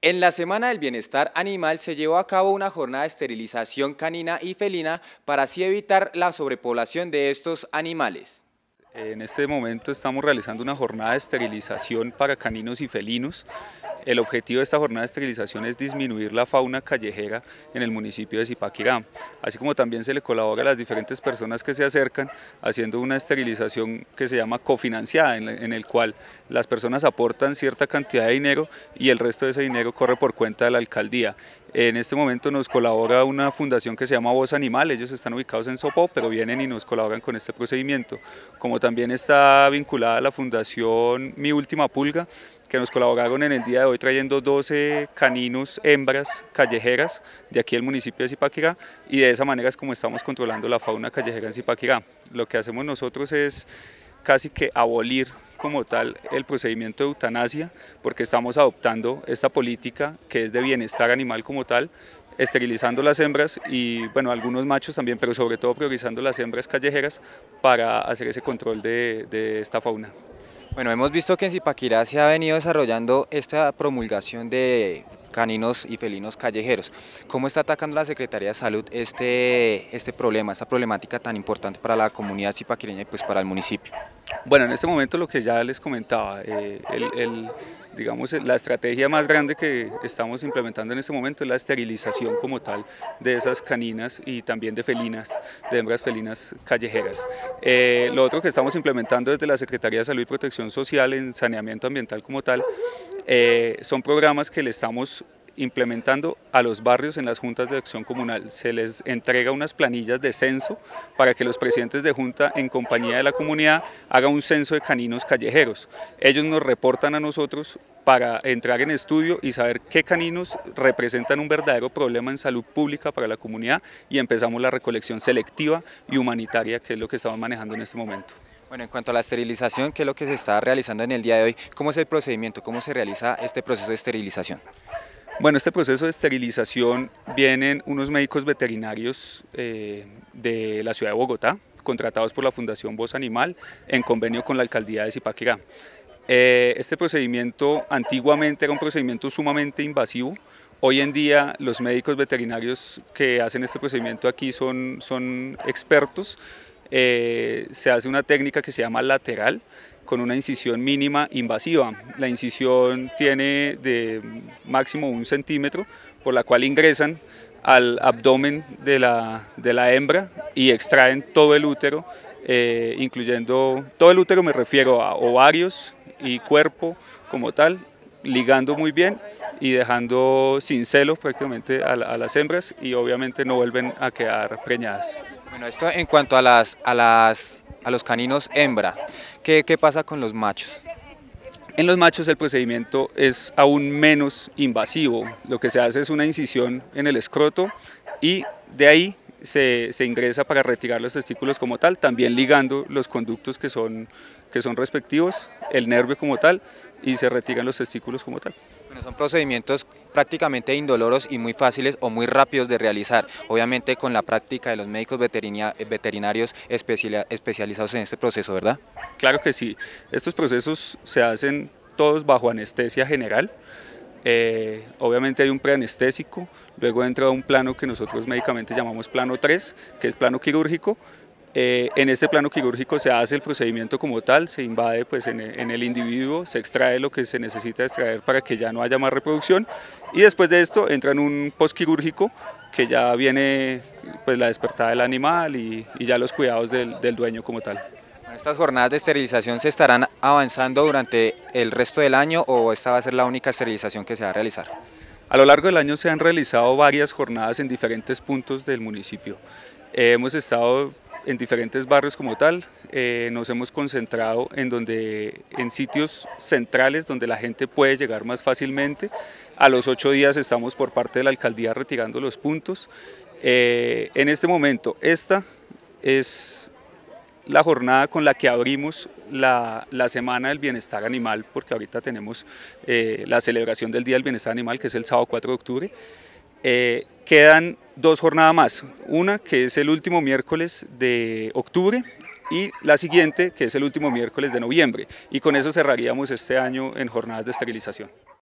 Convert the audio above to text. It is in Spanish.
En la Semana del Bienestar Animal se llevó a cabo una jornada de esterilización canina y felina para así evitar la sobrepoblación de estos animales. En este momento estamos realizando una jornada de esterilización para caninos y felinos. El objetivo de esta jornada de esterilización es disminuir la fauna callejera en el municipio de Zipaquirá, así como también se le colabora a las diferentes personas que se acercan haciendo una esterilización que se llama cofinanciada, en el cual las personas aportan cierta cantidad de dinero y el resto de ese dinero corre por cuenta de la alcaldía. En este momento nos colabora una fundación que se llama Voz Animal, ellos están ubicados en Sopó, pero vienen y nos colaboran con este procedimiento. Como también está vinculada a la fundación Mi Última Pulga, que nos colaboraron en el día de hoy trayendo 12 caninos hembras callejeras de aquí del municipio de Zipaquirá, y de esa manera es como estamos controlando la fauna callejera en Zipaquirá. Lo que hacemos nosotros es casi que abolir como tal el procedimiento de eutanasia, porque estamos adoptando esta política que es de bienestar animal como tal, esterilizando las hembras y bueno, algunos machos también, pero sobre todo priorizando las hembras callejeras para hacer ese control de esta fauna. Bueno, hemos visto que en Zipaquirá se ha venido desarrollando esta promulgación de caninos y felinos callejeros. ¿Cómo está atacando la Secretaría de Salud este problema, esta problemática tan importante para la comunidad zipaquireña y pues para el municipio? Bueno, en este momento lo que ya les comentaba, digamos, la estrategia más grande que estamos implementando en este momento es la esterilización como tal de esas caninas y también de felinas, de hembras felinas callejeras. Lo otro que estamos implementando desde la Secretaría de Salud y Protección Social en saneamiento ambiental como tal, son programas que le estamos implementando a los barrios en las juntas de acción comunal. Se les entrega unas planillas de censo para que los presidentes de junta en compañía de la comunidad hagan un censo de caninos callejeros. Ellos nos reportan a nosotros para entrar en estudio y saber qué caninos representan un verdadero problema en salud pública para la comunidad, y empezamos la recolección selectiva y humanitaria, que es lo que estamos manejando en este momento. Bueno, en cuanto a la esterilización, ¿qué es lo que se está realizando en el día de hoy? ¿Cómo es el procedimiento? ¿Cómo se realiza este proceso de esterilización? Bueno, este proceso de esterilización vienen unos médicos veterinarios de la ciudad de Bogotá, contratados por la Fundación Voz Animal en convenio con la alcaldía de Zipaquirá. Este procedimiento antiguamente era un procedimiento sumamente invasivo. Hoy en día los médicos veterinarios que hacen este procedimiento aquí son expertos. Se hace una técnica que se llama lateral, con una incisión mínima invasiva. La incisión tiene de máximo 1 centímetro, por la cual ingresan al abdomen de la hembra y extraen todo el útero, incluyendo todo el útero, me refiero a ovarios y cuerpo como tal, ligando muy bien y dejando sin celo prácticamente a las hembras, y obviamente no vuelven a quedar preñadas. Bueno, esto en cuanto a los caninos hembra, ¿qué pasa con los machos? En los machos el procedimiento es aún menos invasivo. Lo que se hace es una incisión en el escroto y de ahí se ingresa para retirar los testículos como tal, también ligando los conductos que son respectivos, el nervio como tal, y se retiran los testículos como tal. Bueno, son procedimientos prácticamente indoloros y muy fáciles o muy rápidos de realizar, obviamente con la práctica de los médicos veterinarios especializados en este proceso, ¿verdad? Claro que sí, estos procesos se hacen todos bajo anestesia general. Obviamente hay un preanestésico, luego entra un plano que nosotros médicamente llamamos plano 3, que es plano quirúrgico. En este plano quirúrgico se hace el procedimiento como tal, se invade pues, en el individuo, se extrae lo que se necesita extraer para que ya no haya más reproducción, y después de esto entra en un postquirúrgico que ya viene pues, la despertada del animal y ya los cuidados del dueño como tal. ¿Estas jornadas de esterilización se estarán avanzando durante el resto del año o esta va a ser la única esterilización que se va a realizar? A lo largo del año se han realizado varias jornadas en diferentes puntos del municipio. Hemos estado en diferentes barrios como tal, nos hemos concentrado en sitios centrales donde la gente puede llegar más fácilmente. A los 8 días estamos por parte de la alcaldía retirando los puntos. En este momento esta es la jornada con la que abrimos la Semana del Bienestar Animal, porque ahorita tenemos la celebración del Día del Bienestar Animal, que es el sábado 4 de octubre. Quedan 2 jornadas más, una que es el último miércoles de octubre y la siguiente que es el último miércoles de noviembre, y con eso cerraríamos este año en jornadas de esterilización.